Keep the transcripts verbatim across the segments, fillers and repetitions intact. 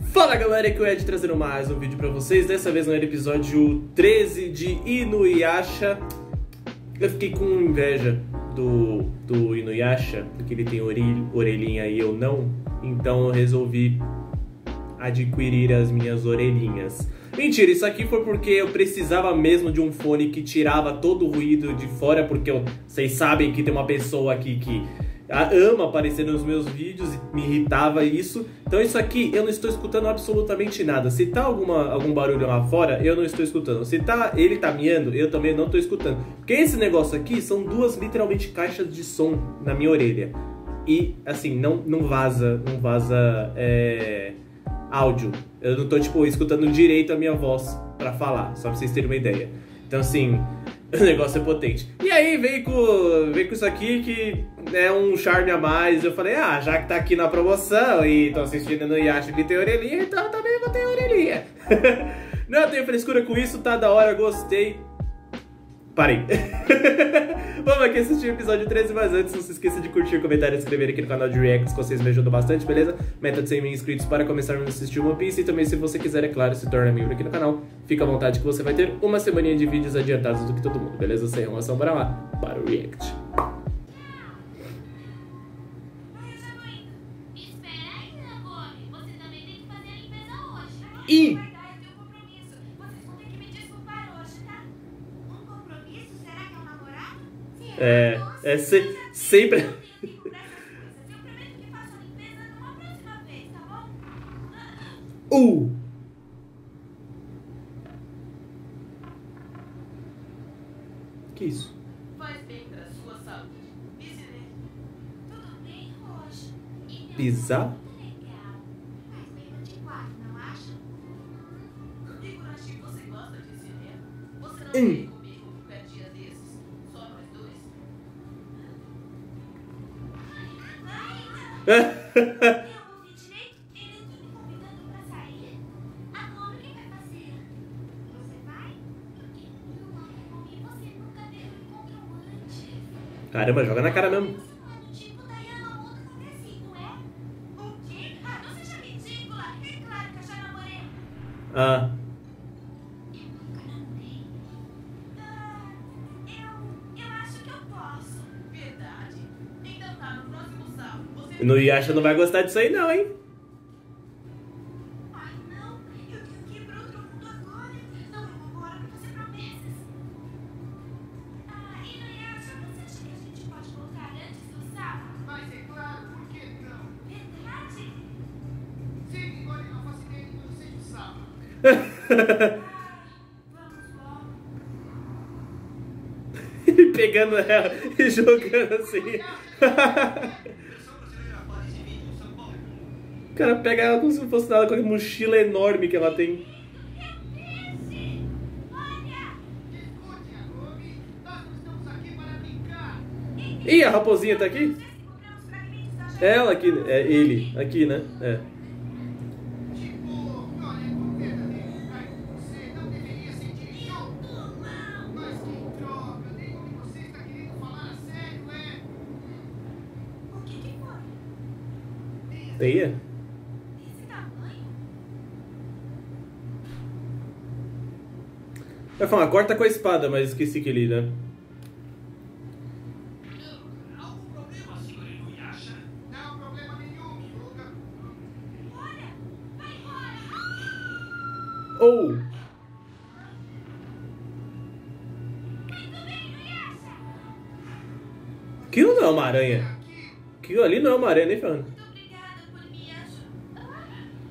Fala galera, aqui é o Ed trazendo mais um vídeo pra vocês. Dessa vez no episódio treze de Inuyasha. Eu fiquei com inveja do, do Inuyasha, porque ele tem orelha, orelhinha e eu não. Então eu resolvi adquirir as minhas orelhinhas. Mentira, isso aqui foi porque eu precisava mesmo de um fone que tirava todo o ruído de fora. Porque eu, vocês sabem que tem uma pessoa aqui que ama aparecer nos meus vídeos e me irritava isso. Então isso aqui eu não estou escutando absolutamente nada. Se tá alguma, algum barulho lá fora, eu não estou escutando. Se tá, ele tá miando, eu também não estou escutando. Porque esse negócio aqui são duas literalmente caixas de som na minha orelha. E assim, não, não vaza, não vaza é, áudio. Eu não tô tipo escutando direito a minha voz pra falar, só pra vocês terem uma ideia. Então assim, o negócio é potente. E aí veio com, veio com isso aqui que é um charme a mais. Eu falei, ah, já que tá aqui na promoção e tô assistindo no Yasha que tem orelhinha, então eu também vou ter orelhinha. Não tenho frescura com isso, tá da hora, gostei. Parei. Vamos aqui assistir o episódio treze, mas antes não se esqueça de curtir, comentar e se inscrever aqui no canal de Reacts, que vocês me ajudam bastante, beleza? Meta de cem mil inscritos para começarmos a assistir One Piece. E também, se você quiser, é claro, se torna membro aqui no canal. Fica à vontade que você vai ter uma semaninha de vídeos adiantados do que todo mundo, beleza? Sem enrolação, bora lá para o React. E... É, é se, sempre... Uh! Que isso? Faz bem pra sua saúde. Pise nele. Tudo bem, Roxa? Pisar? Legal. Mas meio de quatro, não acha? Higurashi, você gosta de cinema? Você não Hum. veio comigo qualquer dia desses? Só nós dois? Eu ouvi direito? Ele tá me convidando pra sair? Agora o que vai fazer? Você vai? Porque eu não comi você nunca teve um encontro antes. Caramba, joga na cara mesmo. Você não é do tipo Diana Monta assim, não é? O quê? Ah, não seja ridícula. É claro que eu já namorei. Ah, Eu nunca namorei. Ah, eu... eu acho que eu posso. Verdade. Então tá, no próximo sábado você... no Yasha não vai gostar disso aí não, hein? Ai, não. Eu tenho que ir pra outro mundo agora. Não, eu vou embora pra fazer promessas. Ah, e Inuyasha, você acha que a gente pode voltar antes do sábado? Mas é claro, por que não? Verdade? Sim, embora eu não faça ideia de quando seja o sábado. Ah, vamos logo. Ele pegando ela e jogando assim. O cara pega ela como se não fosse nada, com a mochila enorme que ela tem. Repete! Olha! Escute, Agumi, nós não estamos aqui para brincar. Ih, a raposinha tá aqui? Já se compramos fragmentos da É ela aqui, é ele, aqui, né? É. Tipo, olha, como verdadeiro ficar com você, não deveria sentir isso. Mas que droga, nem como você está querendo falar a sério, é? O que que foi? Teia? Esse tamanho? Vai falar, corta com a espada, mas esqueci que ele, né? Algum problema, senhor Inuyasha? Não, problema nenhum, Yuga. Olha! Vai embora! Ou... Muito bem, Inuyasha! Aquilo não é uma aranha. Aquilo ali não é uma aranha, nem falando. Muito obrigada por me ajudar.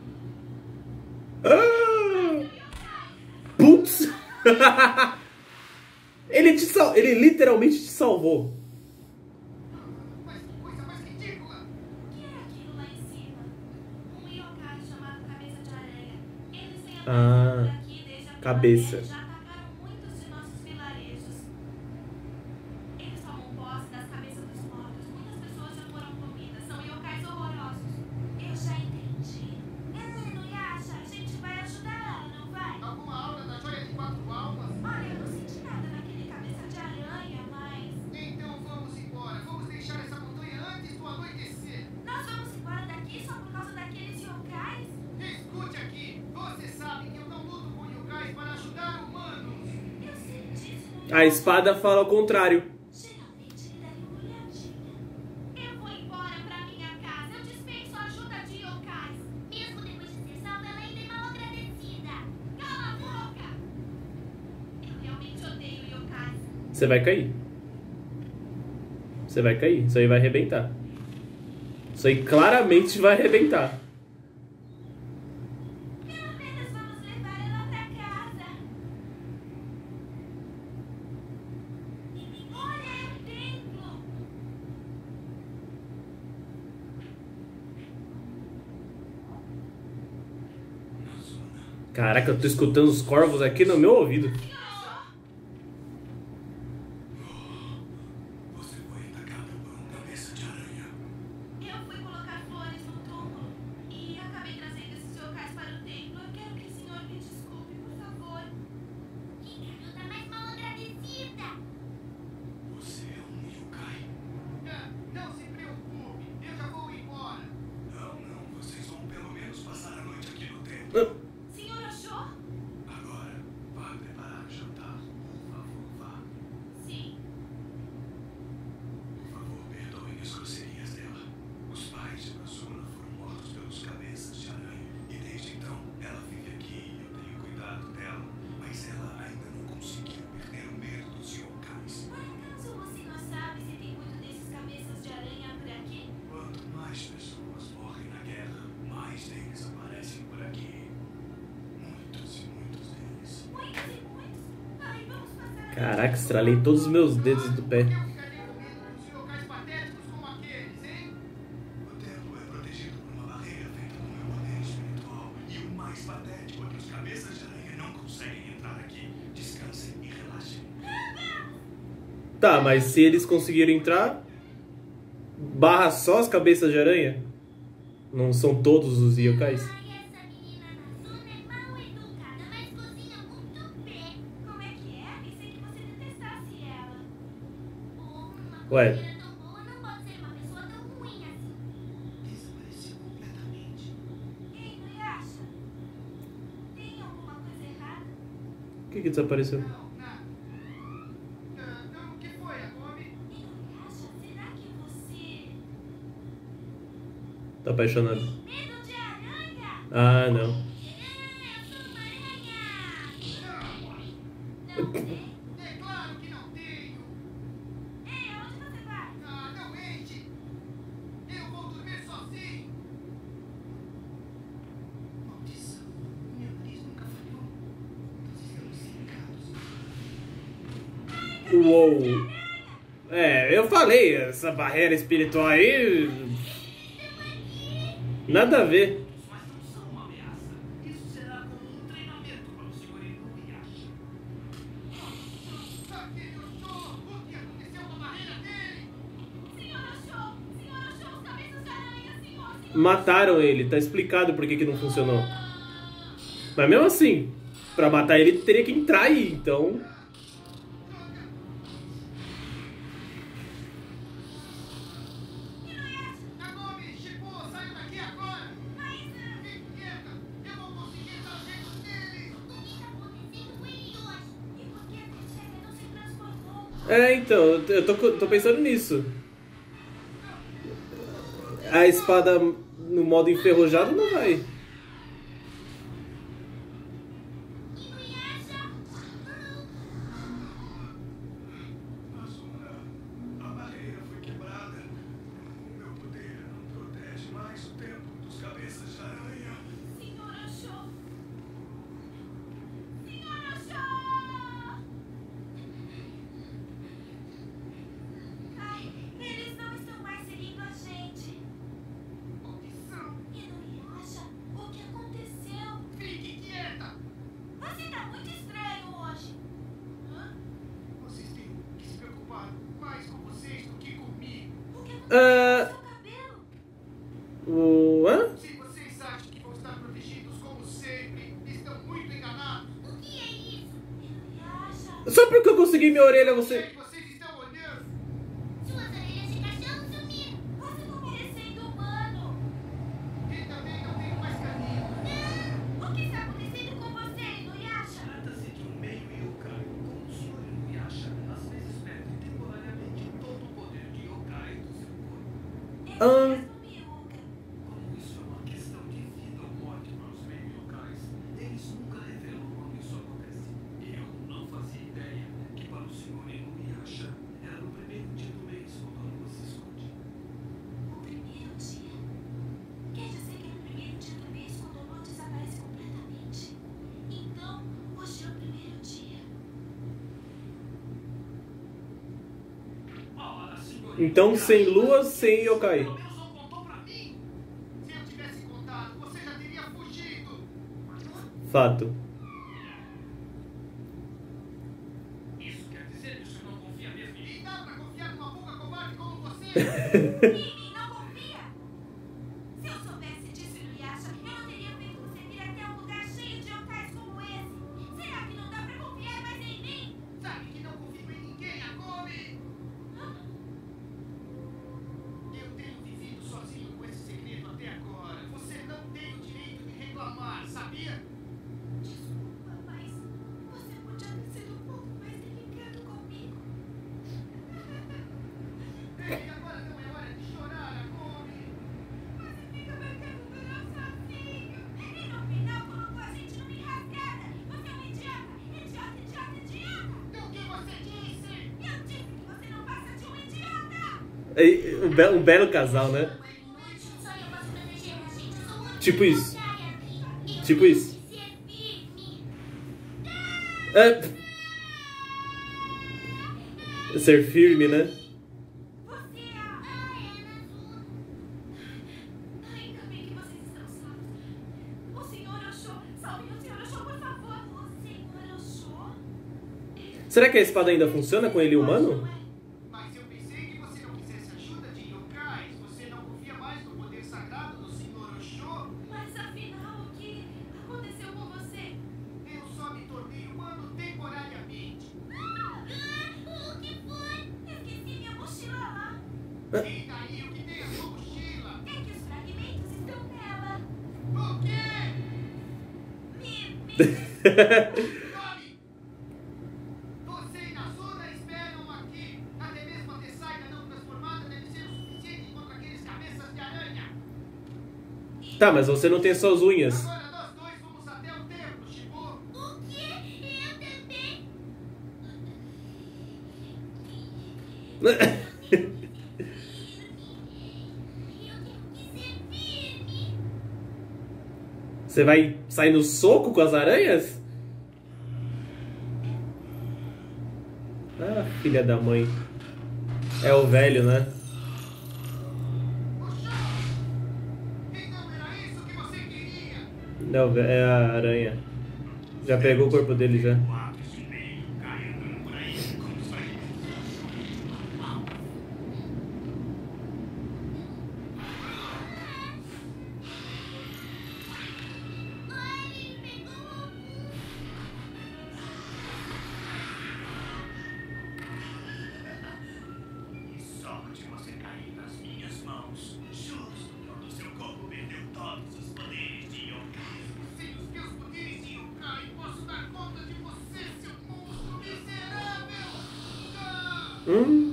Ah! Putz! Ele te sal... Ele literalmente te salvou. Mas que coisa mais ridícula. O que é aquilo lá em cima? Um yokai chamado Cabeça de Aranha. Eles têm Ah, aparecido por aqui desde a cabeça. primavera e já atacaram muitos de nossos vilarejos. Eles tomam posse das cabeças dos mortos. Muitas pessoas já foram comidas. São yokais horrorosos. Eu já entendi. É, Inuyasha, a gente vai ajudar ela, não vai? Alguma aula da joia de quatro almas? Olha, eu não senti nada naquele cabeça de aranha, mas... Então vamos embora. Vamos deixar essa montanha antes do anoitecer. Nós vamos embora daqui só por causa daqueles yokais? Escute, A espada fala ao contrário. Geralmente ele daria uma olhadinha. Eu vou embora pra minha casa. Eu dispenso a ajuda de yokais. Mesmo depois de ser salva, ela ainda é mal agradecida. Cala a boca! Eu realmente odeio yokais. Você vai cair. Você vai cair. Isso aí vai arrebentar. Isso aí claramente vai arrebentar. Pelo menos vamos levar ela pra casa. Olha, é o templo. Caraca, eu tô escutando os corvos aqui no meu ouvido. Você foi atacada por um cabeça de aranha. Eu fui colocar flores no túmulo e acabei trazendo esses yokais para o templo. Eu quero que o senhor me desculpe, por favor. Que garota mais mal agradecida. Você é um yokai? Ah, não se preocupe, eu já vou embora. Não, não. Vocês vão pelo menos passar a noite aqui no templo. Senhor Oxô? Agora, vá preparar o jantar. Por favor, vá. Sim. Por favor, perdoem as grosserias dela. Os pais de Nazuna foram mortos pelos cabeças de aranha. E desde então, ela vive aqui e eu tenho cuidado dela. Mas ela ainda não conseguiu perder o medo dos yokais. Por acaso você não sabe se tem muito desses cabeças de aranha por aqui? Quanto mais pessoas morrem na guerra, mais deles aparecem por aqui. Muitos e muitos deles. Muitos e muitos. Ai, vamos passar. Caraca, estralei todos os meus dedos do pé. Eu ficaria com medo dos yokais patéticos como aqueles, hein? O templo é protegido por uma barreira feita com meu poder espiritual. E o mais patético é que os cabeças de aranha não conseguem entrar aqui. Descansem e relaxem. Tá, mas se eles conseguiram entrar, barra só as cabeças de aranha? Não são todos os yokais? Ai, essa menina Nazuna é mal educada, mas cozinha muito bem. Como é que é? Pensei que você detestasse ela. Uma Ué. cozinheira tão boa não pode ser uma pessoa tão ruim assim. Desapareceu completamente. Ei, Nuyasha, tem alguma coisa errada? O que que desapareceu? Não, nada. Ah, então, o que foi, Agome? Ei, Nuyasha, será que você Tá apaixonado? tem medo de aranha? Ah, não. Ah, eu sou uma aranha! Não tem? É claro que não tenho. Ei, aonde você vai? Ah, não mente. Eu vou dormir sozinho. Maldição. Meu nariz nunca falhou. Todos estamos cercados. Uou. É, eu falei, essa barreira espiritual aí. Nada a ver. Mas não são uma ameaça. Isso será como um treinamento para o senhor Inuyasha. Aquele Oxô, o que aconteceu com a barreira dele? Senhor Oxô! Senhor Oxô, os cabeças de aranha, senhor! senhor. Mataram ele, tá explicado por que que não funcionou. Mas mesmo assim, pra matar ele teria que entrar aí, então. Agome, Chico, saiu daqui agora. Mas Fique quieta, eu vou conseguir dar jeito nele. o que está acontecendo com ele hoje? E por que a Teixeira não se transformou? É, então, eu tô, tô pensando nisso. A espada no modo enferrujado não vai. Inuyasha! Nazuna, a barreira foi quebrada. O meu poder não protege mais o templo dos cabeças de aranha. Senhor Oxô! Senhor Oxô! Ai, eles não estão mais seguindo a gente. Maldição. Inuyasha, o que aconteceu? Fique quieta. Você tá muito estranho hoje. Hã? Vocês têm que se preocupar mais com vocês do que comigo. O que aconteceu Ah. com seu cabelo? O. Hã? Se vocês acham que vão estar protegidos como sempre, estão muito enganados. O que é isso? Inuyasha, Só porque eu consegui minha orelha, O que você. é que vocês estão olhando? suas orelhas de cachorro sumiram. Você tá parecendo humano. E também não tenho mais caminho. Não! O que está acontecendo com você, Inuyasha? Trata-se de um meio yokai, como o senhor Inuyasha Ah. Como isso é uma questão de vida ou morte para os meios locais, eles nunca revelam quando isso acontece. Eu não fazia ideia que para o senhor Inuyasha era no primeiro dia do mês quando a lua se esconde. O primeiro dia? Quer dizer que é no primeiro dia do mês quando a lua desaparece completamente? Então, hoje é o primeiro dia. Ora, senhor Então, sem lua, sem yokai. Pelo menos não contou pra mim. Se eu tivesse contado, você já teria fugido. Fato. Isso quer dizer que o senhor não confia mesmo em mim? E dá pra confiar numa boca covarde como você? Mimi, não confia? Se eu soubesse disso, Inuyasha, eu não teria feito você vir até um lugar cheio de yokais como esse. Será que não dá pra confiar mais em mim? Sabe que não confio em ninguém, Akome. Eu tenho vivido sozinho com esse segredo até agora. Você não tem o direito de reclamar, sabia? Desculpa, mas você podia ter sido um pouco mais delicado comigo. Ei, agora não é hora de chorar, Akome. Você fica marcando durão sozinho. E no final colocou a gente numa enrascada. Você é um idiota. Idiota, idiota, idiota. O que você disse? Eu disse que você não passa de um idiota. E, um, be um belo casal, né? Só eu posso proteger a gente. Eu sou muito Tipo isso. contrária. Tipo isso. Ser firme. É. Ser firme, né? Você é a... Ai, Ana Azul. Ainda bem que vocês estão salvos. O senhor Oxô. Salve o senhor Oxô, por favor. O senhor Oxô? Será que a espada ainda funciona com ele humano? Mas eu pensei que você não quisesse ajuda de yokais. Você não confia mais no poder sagrado do senhor Oxô? Mas afinal, o que aconteceu com você? Eu só me tornei humano temporariamente. O que foi? Esqueci minha mochila lá. E daí, o que tem a sua mochila? É que os fragmentos estão nela. O quê? Me, me... Nome! Você e Nazuna esperam aqui. Até mesmo a Tessaida não transformada deve ser o suficiente contra aqueles cabeças de aranha. Tá, mas você não tem suas unhas. Agora nós dois vamos até o templo, Shibu. O quê? Eu também? Eu tenho que ser firme. Você vai sair no soco com as aranhas? Ah, filha da mãe. É o velho, né? Oxô! Então era isso que você queria? Não, é a aranha. Já pegou o corpo dele já. Quadros de meio caem andando por aí como os fragmentos. Olha, pegou. E só de você cair nas minhas mãos, justo quando seu corpo perdeu todos os poderes de yokai. Sem os meus poderes de yokai, posso dar conta de você, seu monstro miserável! Ah! Hum.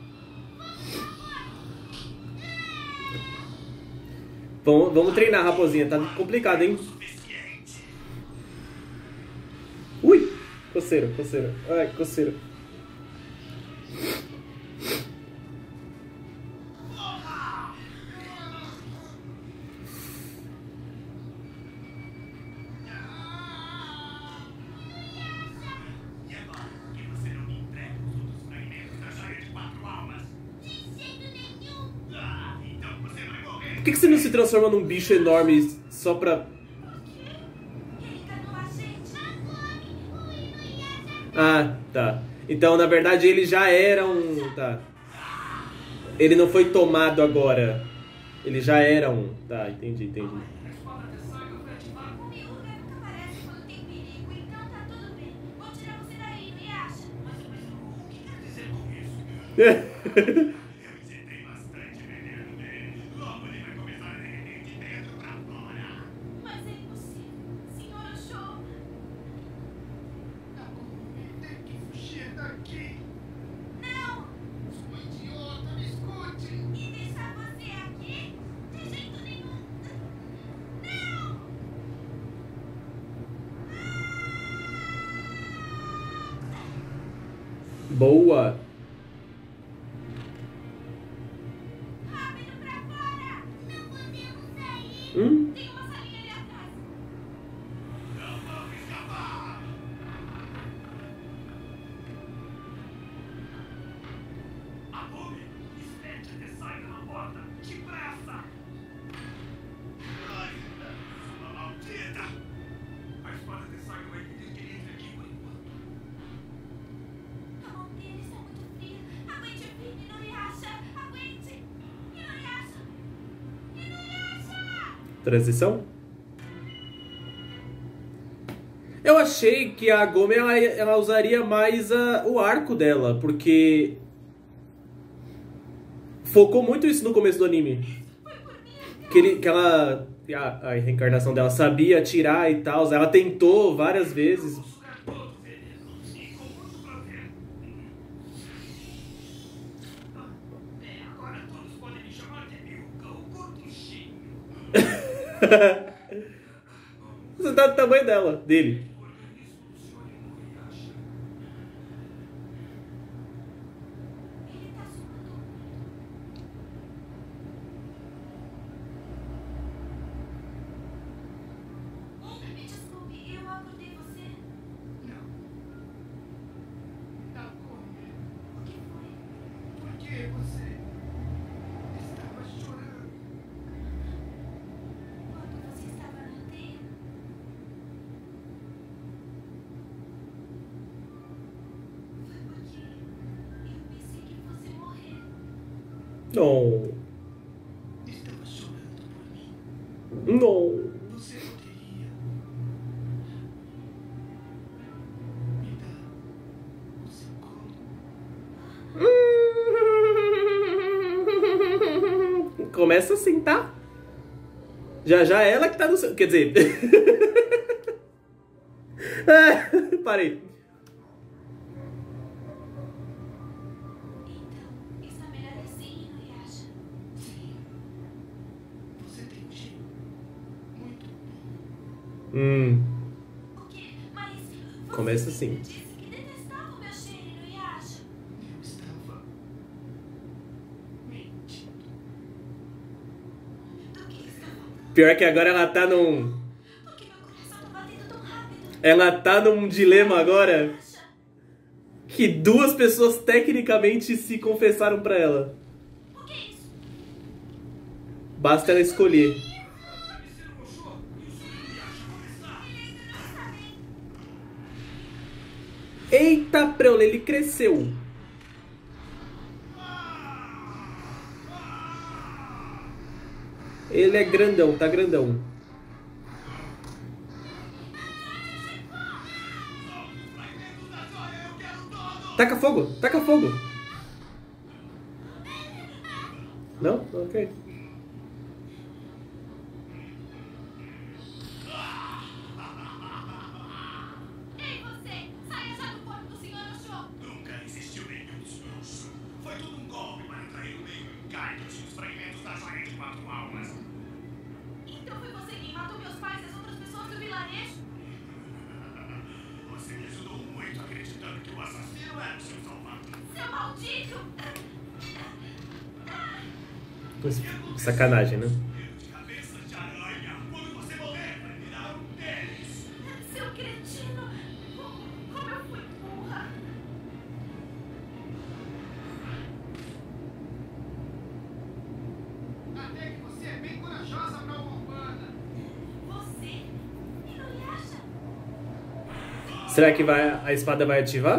Vamos, vamos treinar, raposinha. Tá complicado, hein? Suficiente. Ui! Coceira, coceira. Ai, coceira. E agora, por que você não me entrega os outros fragmentos da joia de quatro almas? De jeito nenhum. Ah, então você vai morrer. Por que, que você não se transforma num bicho enorme só pra... Ele enganou a gente. Agora, o Inuyasha. Ah, tá. Então, na verdade, ele já era um... Tá. Ele não foi tomado agora. Ele já era um... Tá, entendi, entendi. A espada Tessaida foi ativada. O Miúca nunca aparece quando tem perigo, então tá tudo bem. Vou tirar você daí, Inuyasha. Mas, mas o que quer dizer com isso? Eu injetei bastante veneno nele. Logo ele vai começar a derreter de dentro pra fora. Mas é impossível. Senhor Oxô. Akome, tem que fugir daqui. Não! Sou idiota, me escute. E deixar você aqui Boa. Rápido pra fora! Não podemos sair! Hum? Tem uma salinha ali atrás! Não vamos escapar! Abume! Espete até sair na porta! Depressa! Ai, sua maldita! A espada até sair vai impedir que ele entre aqui por enquanto. A mão dele está muito fria. Aguente firme, Inuyasha! Aguente! Inuyasha! Inuyasha! Transição? Eu achei que a Agome ela, ela usaria mais a, o arco dela, porque focou muito isso no começo do anime. Que, ele, que ela, a, a reencarnação dela sabia atirar e tal, ela tentou várias vezes. Sugar todo o veneno e com muito prazer. É, agora todos podem me chamar de Milka, o gorduchinho. Você tá do tamanho dela, dele. O organismo do senhor Inuyasha. Ele tá suando. Me desculpe, eu acordei você? Não. Não come. O que foi? Por que você estava chorando? Quando você estava na teia? Foi porque eu pensei que fosse morrer. Não, Estava chorando por mim. não. Você poderia me dar o seu colo? Começa assim, tá? Já já é ela que tá no seu... Quer dizer... Ah, parei. Então, está melhor assim, Inuyasha. Sim. Você tem um jeito muito bom. Hum, O quê? Mas você Começa sempre assim. disse que detestava o meu cheiro, Inuyasha. Eu estava mentindo. Do que está falando? pior que agora ela tá num... Por que meu coração tá batendo tão rápido? Ela tá num dilema agora Inuyasha, que duas pessoas tecnicamente se confessaram pra ela. o que é isso? Basta ela escolher. Travesseiro murchou e o senhor Inuyasha começar. Eita, preula, ele cresceu. Ele é grandão, tá grandão. Taca fogo, taca fogo. Não? Ok. Ei, você! Saia já do corpo do senhor Osho! Nunca existiu nenhum destroço. Foi tudo um golpe para atrair o meio Gaidos e os fragmentos da joia de quatro almas. Então foi você quem matou meus pais e as outras pessoas do vilarejo? Você me ajudou muito acreditando que o assassino era o seu salvador. Seu maldito! Sacanagem, né? Medo de cabeças de aranha. Quando você morrer, vai virar um deles. Seu cretino! Como, como eu fui burra! Até que você é bem corajosa pra uma urbana. Você? Inuyasha? Será que vai, a espada vai ativar?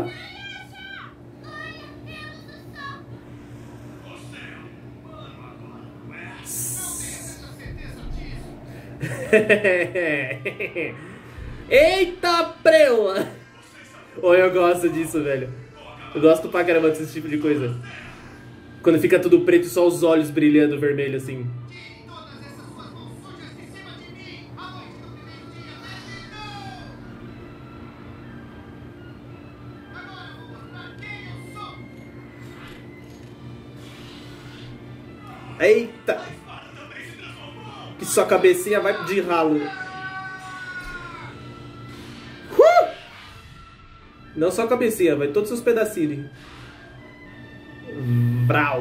Você é um humano agora, não é? Não tenho certeza disso. Eita, preula! Oh, eu gosto disso, velho. Eu gosto pra caramba desse tipo de coisa. Quando fica tudo preto e só os olhos brilhando vermelho, assim. Tire todas essas suas mãos sujas de cima de mim. A noite do primeiro dia terminou. Agora eu vou mostrar quem eu sou. Eita! A espada também se transformou. Que sua cabecinha vai de ralo. Uh! Não só a cabecinha, vai todos os pedacinhos. Vrau.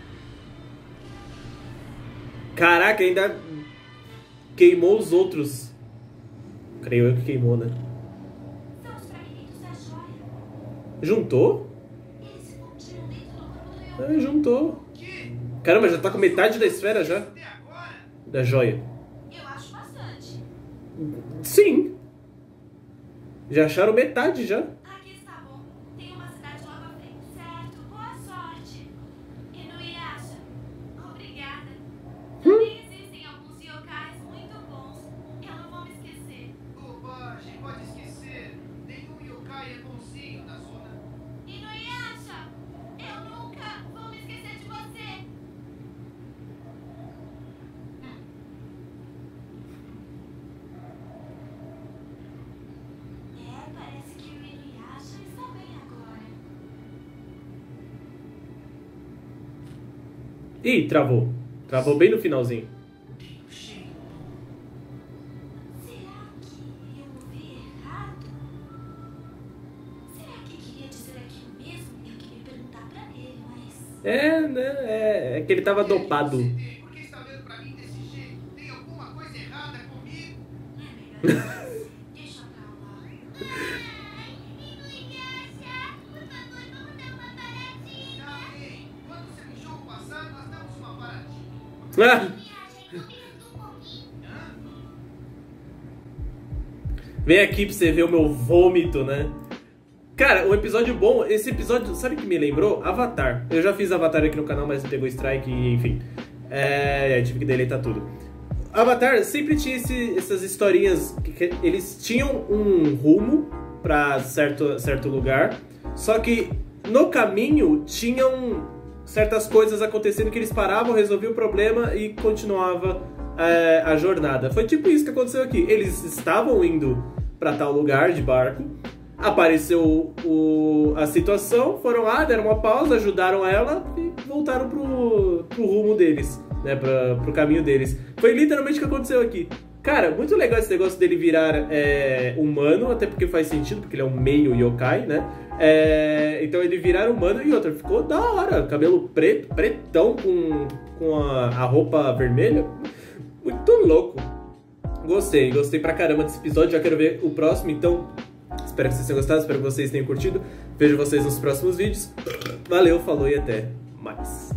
Caraca, ainda queimou os outros. Creio eu que queimou, né? São os fragmentos da joia. Juntou? Eles se fundiram dentro do corpo do É, juntou. Que? Caramba, já tá com metade da esfera já? Até agora? Da joia. Eu acho bastante. Sim. Já acharam metade já. Aqui está bom. Tem uma cidade logo à frente, certo? Boa sorte. Inuyasha. Obrigada. Também existem alguns yokais muito bons. Eu não vou me esquecer. Bobagem, pode esquecer. Nenhum yokai é bonzinho na zona. Inuyasha, eu nunca vou me esquecer de você. É, parece que o Inuyasha está bem agora. Ih, travou. Travou bem no finalzinho. Tem um cheiro bom. Será que eu ouvi errado? Será que queria dizer aquilo mesmo? Eu queria perguntar pra ele, mas... É, né? É, é que ele tava dopado. Por que está olhando pra mim desse jeito? Tem alguma coisa errada comigo? É melhor você. Deixa pra lá. Inuyasha, por favor, vamos dar uma paradinha. Já bem. Quando você me jogo passar, nós damos uma paradinha. Ah, Inuyasha, então me ajuda um pouquinho. Hã? vem aqui pra você ver o meu vômito, né? Cara, um episódio bom. Esse episódio, sabe o que me lembrou? Avatar. Eu já fiz Avatar aqui no canal, mas pegou strike e enfim. É, tive que deletar tudo. Avatar sempre tinha esse- essas historinhas que, que eles tinham um rumo pra certo, certo lugar, só que no caminho tinham certas coisas acontecendo que eles paravam, resolviam o problema e continuava é, a jornada. Foi tipo isso que aconteceu aqui. Eles estavam indo pra tal lugar de barco, apareceu o, a situação, foram lá, deram uma pausa, ajudaram ela e voltaram pro, pro rumo deles, né, pra, pro caminho deles. Foi literalmente o que aconteceu aqui. Cara, muito legal esse negócio dele virar é, humano, até porque faz sentido, porque ele é um meio yokai, né? É, então ele virar humano e outra, ficou da hora, cabelo preto, pretão com, com a, a roupa vermelha. Muito louco. Gostei, gostei pra caramba desse episódio, já quero ver o próximo, então espero que vocês tenham gostado, espero que vocês tenham curtido. Vejo vocês nos próximos vídeos. Valeu, falou e até mais.